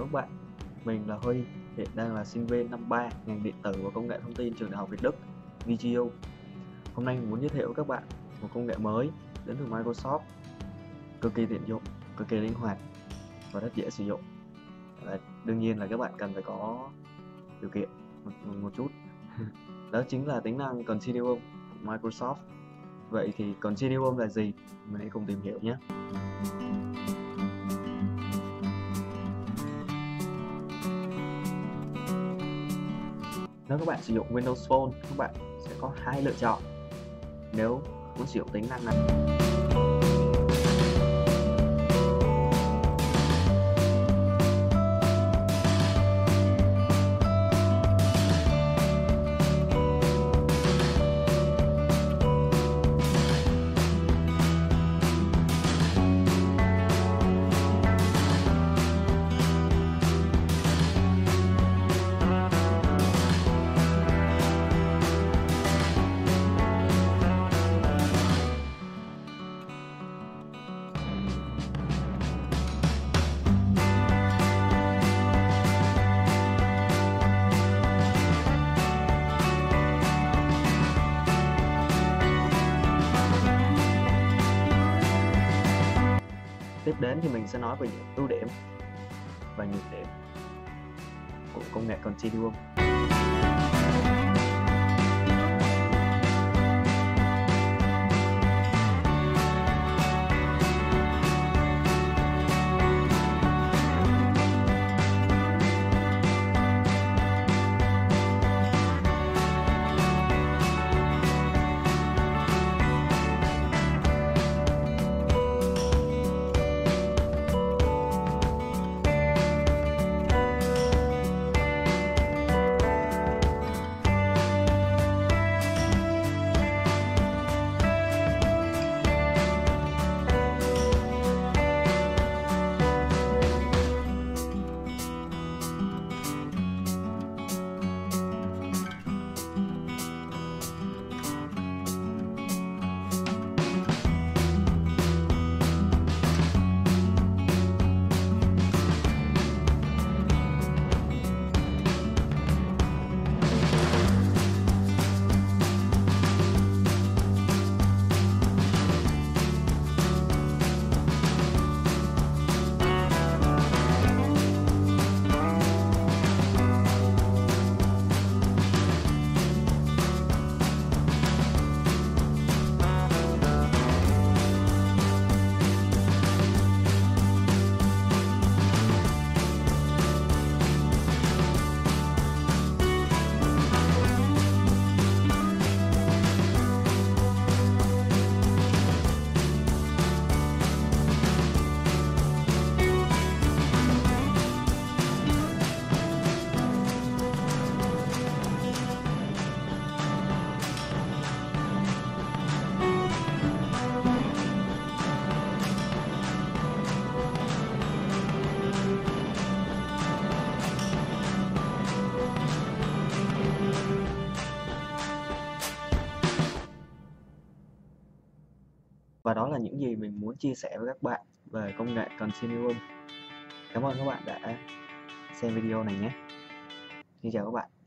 các bạn, mình là Huy, hiện đang là sinh viên năm 3 ngành điện tử và công nghệ thông tin trường Đại học Việt Đức, VGU. Hôm nay mình muốn giới thiệu với các bạn một công nghệ mới đến từ Microsoft, cực kỳ tiện dụng, cực kỳ linh hoạt và rất dễ sử dụng. Và đương nhiên là các bạn cần phải có điều kiện một chút. Đó chính là tính năng Continuum của Microsoft. Vậy thì Continuum là gì? Mình hãy cùng tìm hiểu nhé. Nếu các bạn sử dụng Windows Phone, các bạn sẽ có hai lựa chọn nếu muốn sử dụng tính năng này. Tiếp đến thì mình sẽ nói về những ưu điểm và nhược điểm của công nghệ Continuum. Và đó là những gì mình muốn chia sẻ với các bạn về công nghệ Continuum. Cảm ơn các bạn đã xem video này nhé. Xin chào các bạn.